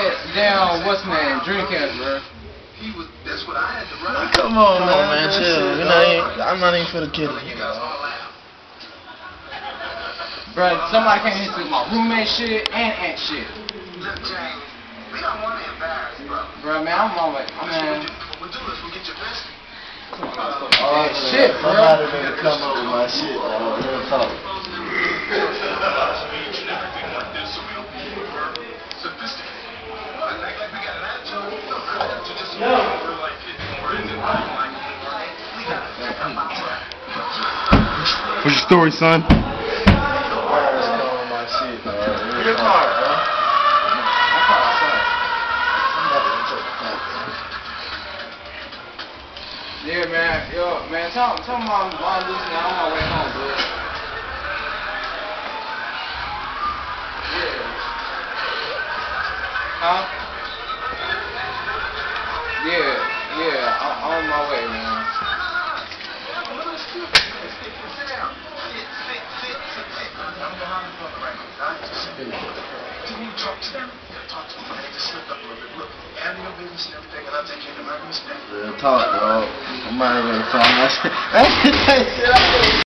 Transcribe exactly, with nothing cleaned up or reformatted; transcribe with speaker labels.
Speaker 1: let down what's name Dreamcast, bro.
Speaker 2: He was. That's what I had to run.
Speaker 3: Come on, man, man, chill. You're not even, I'm not even for the kid.
Speaker 1: Bro, somebody came here to my roommate shit and aunt shit.
Speaker 2: Look, James, we don't want to embarrass, bro.
Speaker 1: Bro, man, I'm on it. I mean,
Speaker 2: We'll do this. We'll get your best.
Speaker 3: Oh,
Speaker 1: shit, bro.
Speaker 3: Somebody better come up with my shit, dog. Real talk.
Speaker 4: What's your story, son?
Speaker 3: Your car, bro.
Speaker 1: Yeah, man. Yo, man, tell, tell my mom listening. I'm on my way home, bro. Yeah. Huh? Yeah, yeah. I'm, I'm on my way, man.
Speaker 2: Can you talk to them? Talk to them. I need to slip up a little bit. Look, handle your business and everything, and I'll take care of my mistake.
Speaker 3: Real talk, dog. I'm not even talking my shit.